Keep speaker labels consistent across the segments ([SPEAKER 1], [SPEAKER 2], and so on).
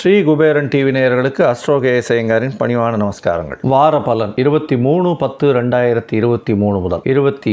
[SPEAKER 1] Sri Kuberan TV நேயர்களுக்கு astro KS ஐயங்காரின் பணிவான நமஸ்காரங்கள். வார பலன் 23/10/2023 முதல்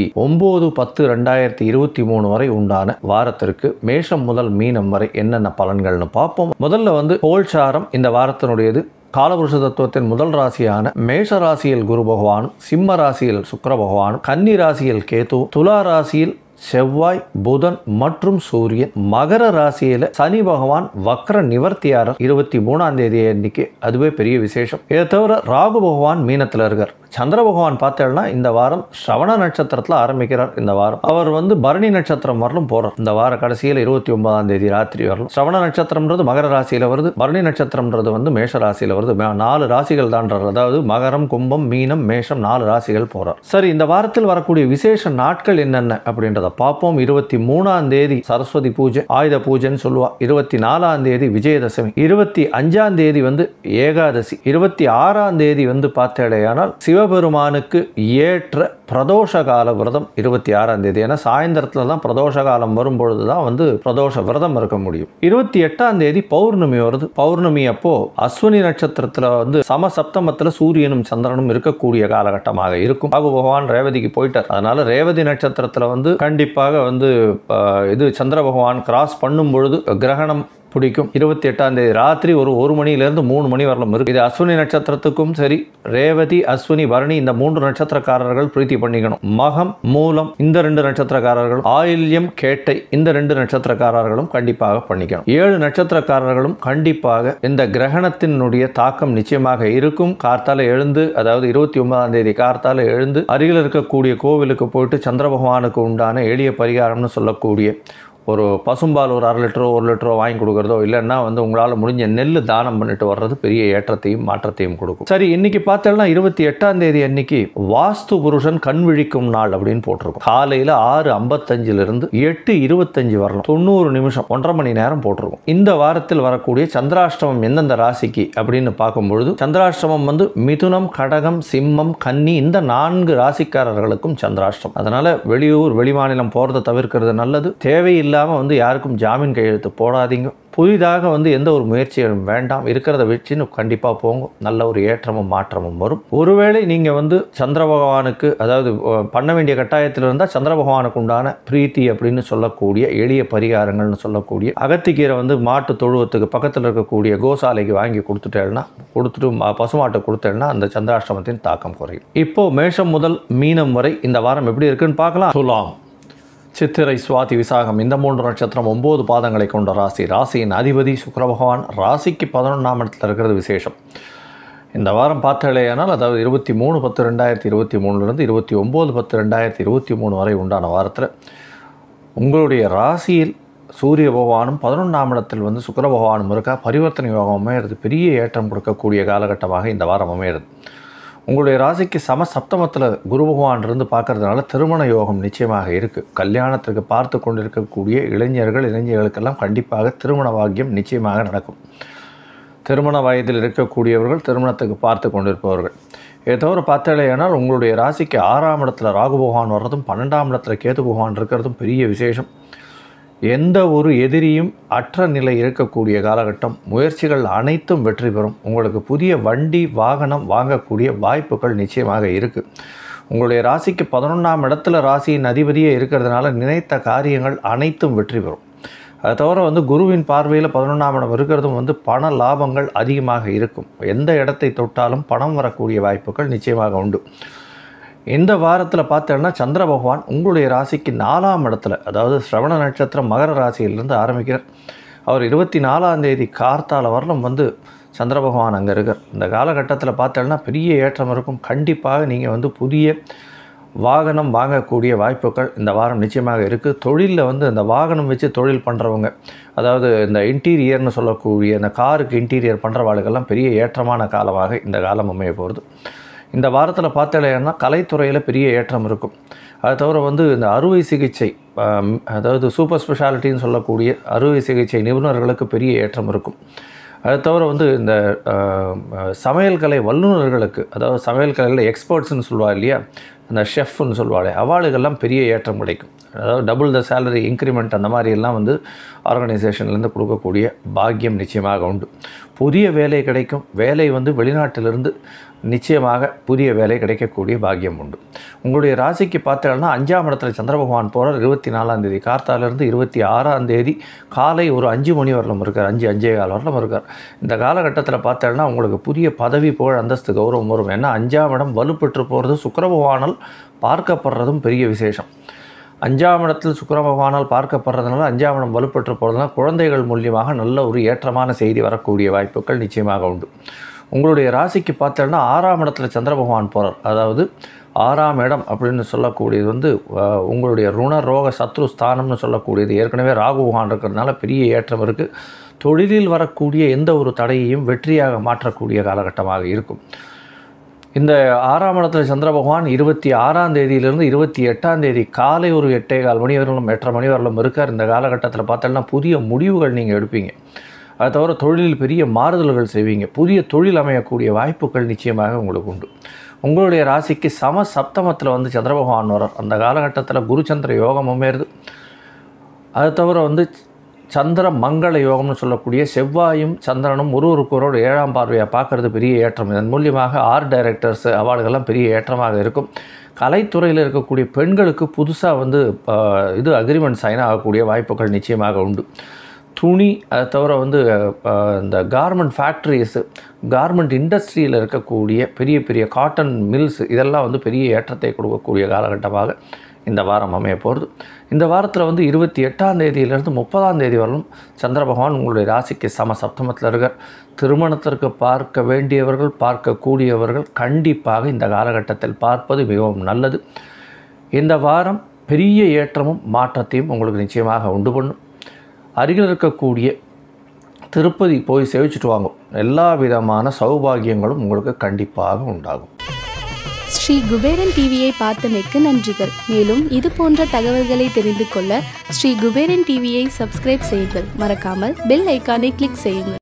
[SPEAKER 1] 29/10/2023 வரை உண்டான வாரத்திற்கு மேஷம் முதல் மீனம் வரை என்னென்ன பலன்கள்னு பார்ப்போம். முதல்ல கோல்சாரம் இந்த வாரத்தினுடையது. காலபுருஷ தத்துவத்தின் முதல் ராசியான மேஷ ராசியில் குரு பகவானும், சிம்ம ராசியில் சுக்கிர பகவானும், கன்னி ராசியில் கேது, துலா ராசியில் செவ்வாய், புதன் மற்றும் சூரியன், மகர ராசியில சனி பகவான் வக்ர நிவர்த்தியாரர் 23ஆம் தேதி அன்னைக்கு. அதுவே பெரிய விசேஷம். இதை தவிர ராகு பகவான் மீனத்தில் இருக்கார். சந்திர பகவான் பார்த்தேன்னா இந்த வாரம் ஸ்ரவண நட்சத்திரத்தில் ஆரம்பிக்கிறார். இந்த வாரம் அவர் பரணி நட்சத்திரம் வரலும் போறார். இந்த வார கடைசியில் 29ஆம் தேதி ராத்திரி வரலும். ஸ்ரவண நட்சத்திரம்ன்றது மகர ராசியில் வருது, பரணி நட்சத்திரம்ன்றது மேஷ ராசியில் வருது. 4 ராசிகள் தான்றார். அதாவது மகரம், கும்பம், மீனம், மேஷம் 4 ராசிகள் போறார். சரி, இந்த வாரத்தில் வரக்கூடிய விசேஷ நாட்கள் என்னென்ன அப்படின்றத பார்ப்போம். 23ஆம் தேதி சரஸ்வதி பூஜை, ஆயுத பூஜைன்னு சொல்லுவா. 24ஆம் தேதி விஜயதசமி, 25ஆம் தேதி ஏகாதசி, 26ஆம் தேதி பார்த்தேடையானால் சிவபெருமானுக்கு ஏற்ற பிரதோஷ கால விரதம் 26ஆம் தேதி. ஏன்னா சாயந்தரத்தில் தான் பிரதோஷ காலம் வரும்பொழுது தான் பிரதோஷ விரதம் இருக்க முடியும். 28ஆம் தேதி பௌர்ணமி வருது. பௌர்ணமி அப்போ அஸ்வினி நட்சத்திரத்தில் சமசப்தமத்தில் சூரியனும் சந்திரனும் இருக்கக்கூடிய காலகட்டமாக இருக்கும். ராகு பகவான் ரேவதிக்கு போயிட்டார். அதனால ரேவதி நட்சத்திரத்தில் கண்டிப்பாக இது சந்திர பகவான் கிராஸ் பண்ணும் பொழுது கிரகணம் பிடிக்கும். 28ஆம் தேதி ராத்திரி ஒரு மணியிலிருந்து 3 மணி வரலும் இருக்கு. இது அஸ்வினி நட்சத்திரத்துக்கும் சரி, ரேவதி, அஸ்வினி, பரணி இந்த 3 நட்சத்திரக்காரர்கள் பிரீத்தி பண்ணிக்கணும். மகம், மூலம் இந்த 2 நட்சத்திரக்காரர்களும், ஆயில்யம், கேட்டை இந்த 2 நட்சத்திரக்காரர்களும் கண்டிப்பாக பண்ணிக்கணும். 7 நட்சத்திரக்காரர்களும் கண்டிப்பாக இந்த கிரகணத்தினுடைய தாக்கம் நிச்சயமாக இருக்கும். கார்த்தால எழுந்து, அதாவது 29ஆம் தேதி கார்த்தால எழுந்து அருகில் இருக்கக்கூடிய கோவிலுக்கு போயிட்டு சந்திர பகவானுக்கு உண்டான எளிய பரிகாரம்னு சொல்லக்கூடிய ஒரு பசும்பால் ஒரு 1/2 லிட்டரோ 1 லிட்டரோ வாங்கி கொடுக்குறதோ, இல்லைன்னா உங்களால் முடிஞ்ச நெல் தானம் பண்ணிட்டு வர்றது பெரிய ஏற்றத்தையும் மாற்றத்தையும் கொடுக்கும். சரி, இன்னைக்கு பார்த்தோம்னா 28ஆம் தேதி அன்னைக்கு வாஸ்து புருஷன் கண் விழிக்கும் நாள் அப்படின்னு போட்டிருக்கும். காலையில் 6:55 8:25 வரலாம், 90 நிமிஷம், 1.5 மணி நேரம் போட்டிருக்கும். இந்த வாரத்தில் வரக்கூடிய சந்திராஷ்டமம் எந்தெந்த ராசிக்கு அப்படின்னு பார்க்கும்பொழுது, சந்திராஷ்டமம் மிதுனம், கடகம், சிம்மம், கன்னி இந்த 4 ராசிக்காரர்களுக்கும் சந்திராஷ்டமம். அதனால வெளியூர் வெளிமாநிலம் போறதை தவிர்க்கிறது நல்லது. தேவையில்லை யாருக்கும் ஜாமீன் கையெழுத்து போடாதீங்க. புதிதாக எந்த ஒரு முயற்சியும் வேண்டாம். இருக்கிறத வச்சுன்னு கண்டிப்பாக போங்க. நல்ல ஒரு ஏற்றமும் மாற்றமும் வரும். ஒருவேளை நீங்கள் சந்திர பகவானுக்கு, அதாவது பண்ண வேண்டிய கட்டாயத்தில் இருந்தால் சந்திர பகவானுக்கு உண்டான பிரீத்தி அப்படின்னு சொல்லக்கூடிய எளிய பரிகாரங்கள்னு சொல்லக்கூடிய அகத்திக்கீரை மாட்டு தொழுவத்துக்கு பக்கத்தில் இருக்கக்கூடிய கோசாலைக்கு வாங்கி கொடுத்துட்டு பசுமாட்டை கொடுத்தேன்னா அந்த சந்திராஷ்டமத்தின் தாக்கம் குறையும். இப்போ மேஷம் முதல் மீனம் வரை இந்த வாரம் எப்படி இருக்குன்னு பார்க்கலாம். துலாம், சித்திரை, சுவாதி, விசாகம் இந்த 3 நட்சத்திரம் 9 பாதங்களை கொண்ட ராசி. ராசியின் அதிபதி சுக்கிர பகவான் ராசிக்கு 11ஆம் இடத்துல இருக்கிறது விசேஷம். இந்த வாரம் பார்த்தாலேயானால், அதாவது 23/10/2023 29/10/2023 வரை உண்டான வாரத்தில் உங்களுடைய ராசியில் சூரிய பகவானும் 11ஆம் இடத்தில் சுக்கிர பகவானும் இருக்கா. பரிவர்த்தனை யோகம் அமையிறது, பெரிய ஏற்றம் கொடுக்கக்கூடிய காலகட்டமாக இந்த வாரம் அமையிறது. உங்களுடைய ராசிக்கு சமசப்தமத்தில் குரு பகவான் இருந்து பார்க்கறதுனால திருமண யோகம் நிச்சயமாக இருக்குது. கல்யாணத்திற்கு பார்த்து கொண்டிருக்கக்கூடிய இளைஞர்களுக்கெல்லாம் கண்டிப்பாக திருமண பாக்கியம் நிச்சயமாக நடக்கும். திருமண வயதில் இருக்கக்கூடியவர்கள், திருமணத்துக்கு பார்த்து கொண்டிருப்பவர்கள். இதை தவிர பார்த்தாலேயானால் உங்களுடைய ராசிக்கு 6ஆம் இடத்துல ராகு பகவான் வர்றதும் 12ஆம் இடத்துல கேது பகவான் இருக்கிறதும் பெரிய விசேஷம். எந்த ஒரு எதிரியும் அற்ற நிலை இருக்கக்கூடிய காலகட்டம். முயற்சிகள் அனைத்தும் வெற்றி பெறும். உங்களுக்கு புதிய வண்டி வாகனம் வாங்கக்கூடிய வாய்ப்புகள் நிச்சயமாக இருக்குது. உங்களுடைய ராசிக்கு 11ஆம் இடத்துல ராசியின் அதிபதியே இருக்கிறதுனால நினைத்த காரியங்கள் அனைத்தும் வெற்றி பெறும். அதை தவிர குருவின் பார்வையில் 11ஆம் இடம் இருக்கிறதும் பண லாபங்கள் அதிகமாக இருக்கும். எந்த இடத்தை தொட்டாலும் பணம் வரக்கூடிய வாய்ப்புகள் நிச்சயமாக உண்டு. இந்த வாரத்தில் பார்த்தோன்னா சந்திர பகவான் உங்களுடைய ராசிக்கு 4ஆம் இடத்துல, அதாவது ஸ்ரவண நட்சத்திரம் மகர ராசியிலிருந்து ஆரம்பிக்கிறார். அவர் 24ஆம் தேதி கார்த்தால வரலும் சந்திர பகவான் அங்கே இருக்கார். இந்த காலகட்டத்தில் பார்த்தோன்னா பெரிய ஏற்றம் இருக்கும். கண்டிப்பாக நீங்கள் புதிய வாகனம் வாங்கக்கூடிய வாய்ப்புகள் இந்த வாரம் நிச்சயமாக இருக்குது. தொழிலில் இந்த வாகனம் வச்சு தொழில் பண்ணுறவங்க, அதாவது இந்த இன்டீரியர்னு சொல்லக்கூடிய இந்த காருக்கு இன்டீரியர் பண்ணுறவாளுக்கெல்லாம் பெரிய ஏற்றமான காலமாக இந்த காலம் அமைய போகிறது. இந்த வாரத்தில் பார்த்தாலேன்னா கலைத்துறையில் பெரிய ஏற்றம் இருக்கும். அது தவிர இந்த அறுவை சிகிச்சை, அதாவது சூப்பர் ஸ்பெஷாலிட்டின்னு சொல்லக்கூடிய அறுவை சிகிச்சை நிபுணர்களுக்கு பெரிய ஏற்றம் இருக்கும். அது தவிர இந்த சமையல் கலை வல்லுநர்களுக்கு, அதாவது சமையல் கலையில் எக்ஸ்பர்ட்ஸ்ன்னு சொல்லுவார் இல்லையா, அந்த ஷெஃப்னு சொல்லுவாளே அவளுக்கெல்லாம் பெரிய ஏற்றம் கிடைக்கும். அதாவது டபுள் த சேலரி இன்க்ரிமெண்ட் அந்த மாதிரியெல்லாம் வந்து ஆர்கனைசேஷன்லேருந்து கொடுக்கக்கூடிய பாக்கியம் நிச்சயமாக உண்டு. புதிய வேலை கிடைக்கும். வேலை வந்து வெளிநாட்டிலிருந்து நிச்சயமாக புதிய வேலை கிடைக்கக்கூடிய பாக்கியம் உண்டு. உங்களுடைய ராசிக்கு பார்த்தீங்கன்னா 5ஆம் இடத்துல சந்திர பகவான் போகிறார். 24ஆம் தேதி கார்த்தாலேருந்து 26ஆம் தேதி காலை ஒரு 5 மணி வரலும் இருக்கார். 5-5:15 வரலும் இருக்கார். இந்த காலகட்டத்தில் பார்த்தீங்கன்னா உங்களுக்கு புதிய பதவி, புகழ், அந்தஸ்து, கௌரவம் வரும். ஏன்னா 5ஆம் இடம் வலுப்பெற்று போகிறது சுக்கிர பகவானால் பார்க்கப்படுறதும் பெரிய விசேஷம். 5ஆம் இடத்தில் சுக்கிர பகவானால் பார்க்கப்படுறதுனால 5ஆம் இடம் வலுப்பெற்று போகிறதுனால குழந்தைகள் மூலியமாக நல்ல ஒரு ஏற்றமான செய்தி வரக்கூடிய வாய்ப்புகள் நிச்சயமாக உண்டு. உங்களுடைய ராசிக்கு பார்த்தோன்னா 6ஆம் இடத்துல சந்திர பகவான் போகிறார். அதாவது 6ஆம் இடம் அப்படின்னு சொல்லக்கூடியது வந்து உங்களுடைய ருண ரோக சத்ரு ஸ்தானம்னு சொல்லக்கூடியது. ஏற்கனவே ராகு பகவான் இருக்கிறதுனால பெரிய ஏற்றம் இருக்குது. தொழிலில் வரக்கூடிய எந்த ஒரு தடையையும் வெற்றியாக மாற்றக்கூடிய காலகட்டமாக இருக்கும். இந்த 6ஆம் இடத்துல சந்திர பகவான் 26ஆம் தேதியிலிருந்து 28ஆம் தேதி காலை ஒரு 8:15 மணி வரலும் 8:30 மணி வரலும் இருக்கார். இந்த காலகட்டத்தில் பார்த்தோன்னா புதிய முடிவுகள் நீங்கள் எடுப்பீங்க. அது தவிர தொழிலில் பெரிய மாறுதல்கள் செய்வீங்க. புதிய தொழில் அமையக்கூடிய வாய்ப்புகள் நிச்சயமாக உங்களுக்கு உண்டு. உங்களுடைய ராசிக்கு சம சப்தமத்தில் வந்து சந்திர பகவான் வரார். அந்த காலகட்டத்தில் குருச்சந்திர யோகம் அமையிறது. அது தவிர வந்து சந்திர மங்கள யோகம்னு சொல்லக்கூடிய செவ்வாயும் சந்திரனும் ஒருவருக்கொரு 7ஆம் பார்வையாக பார்க்குறது பெரிய ஏற்றம். இதன் மூலியமாக ஆர்ட் டைரக்டர்ஸ் அவார்டுகள்லாம் பெரிய ஏற்றமாக இருக்கும். கலைத்துறையில் இருக்கக்கூடிய பெண்களுக்கு புதுசாக வந்து அக்ரிமெண்ட் சைன் ஆகக்கூடிய வாய்ப்புகள் நிச்சயமாக உண்டு. துணி, அதை தவிர வந்து இந்த கார்மெண்ட் ஃபேக்ட்ரிஸு, கார்மெண்ட் இண்டஸ்ட்ரியில் இருக்கக்கூடிய பெரிய பெரிய காட்டன் மில்ஸ் இதெல்லாம் வந்து பெரிய ஏற்றத்தை கொடுக்கக்கூடிய காலகட்டமாக இந்த வாரம் அமைய போகிறது. இந்த வாரத்தில் வந்து 28ஆம் தேதியிலிருந்து 30ஆம் தேதி வரலும் சந்திர பகவான் உங்களுடைய ராசிக்கு சம சப்தமத்தில் இருக்கார். திருமணத்திற்கு பார்க்க வேண்டியவர்கள், பார்க்கக்கூடியவர்கள் கண்டிப்பாக இந்த காலகட்டத்தில் பார்ப்பது மிகவும் நல்லது. இந்த வாரம் பெரிய ஏற்றமும் மாற்றத்தையும் உங்களுக்கு நிச்சயமாக உண்டு பண்ணும். அருகில் இருக்கக்கூடிய திருப்பதி போய் சேவிச்சுட்டு வாங்க. எல்லா விதமான சௌபாகியங்களும் உங்களுக்கு கண்டிப்பாக உண்டாகும்.
[SPEAKER 2] ஸ்ரீ குபேரன் டிவியை பார்த்தமைக்கு நன்றிகள். மேலும் இது போன்ற தகவல்களை தெரிந்து கொள்ள ஸ்ரீ குபேரன் டிவியை சப்ஸ்கிரைப் செய்யுங்கள். மறக்காமல் பெல் ஐக்கானை கிளிக் செய்யுங்கள்.